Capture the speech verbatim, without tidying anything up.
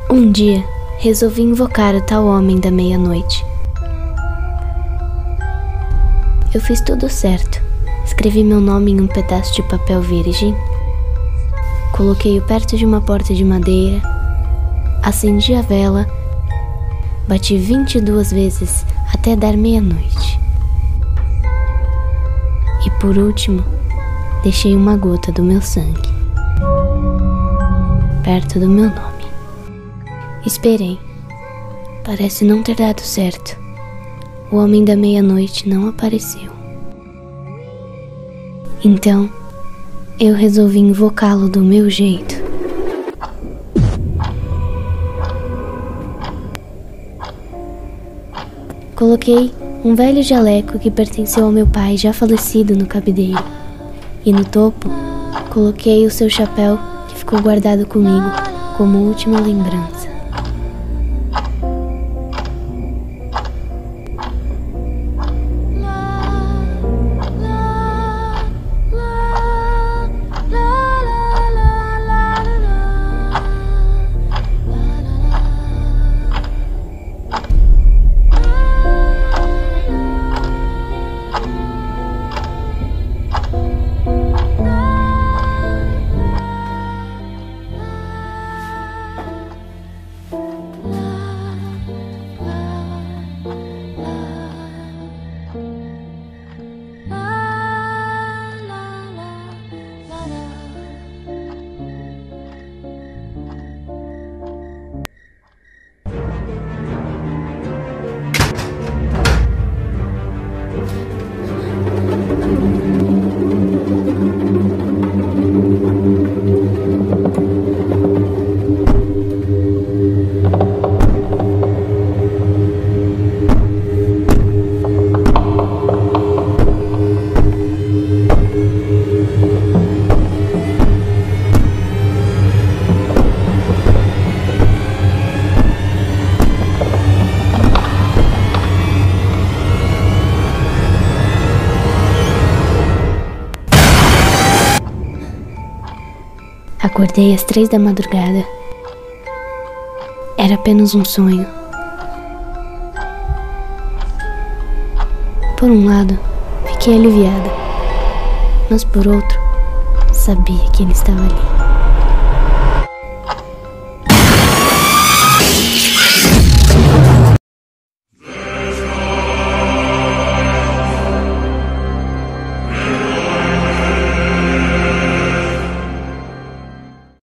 Um dia, resolvi invocar o tal homem da meia-noite. Eu fiz tudo certo. Escrevi meu nome em um pedaço de papel virgem, coloquei-o perto de uma porta de madeira, acendi a vela, bati vinte e duas vezes até dar meia-noite. E por último, deixei uma gota do meu sangue perto do meu nome. Esperei. Parece não ter dado certo. O homem da meia-noite não apareceu. Então, eu resolvi invocá-lo do meu jeito. Coloquei um velho jaleco que pertenceu ao meu pai já falecido no cabideiro. E no topo, coloquei o seu chapéu que ficou guardado comigo como última lembrança. Acordei às três da madrugada. Era apenas um sonho. Por um lado, fiquei aliviada, mas por outro, sabia que ele estava ali.